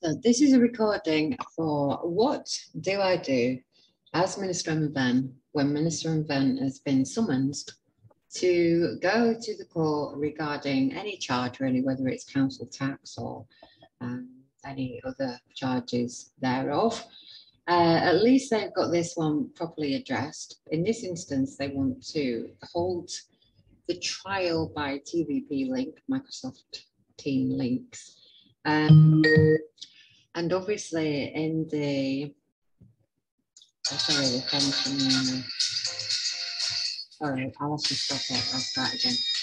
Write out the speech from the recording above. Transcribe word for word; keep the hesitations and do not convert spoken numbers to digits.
So this is a recording for What Do I Do as Minister Emma Benn when Minister Emma Benn has been summoned to go to the court regarding any charge, really, whether it's council tax or um, any other charges thereof. Uh, at least they've got this one properly addressed. In this instance, they want to hold the trial by T V P Link, Microsoft Team Links. Um, and obviously in the, oh, sorry, the phone from, uh, sorry, I'll have to stop it, I'll start again.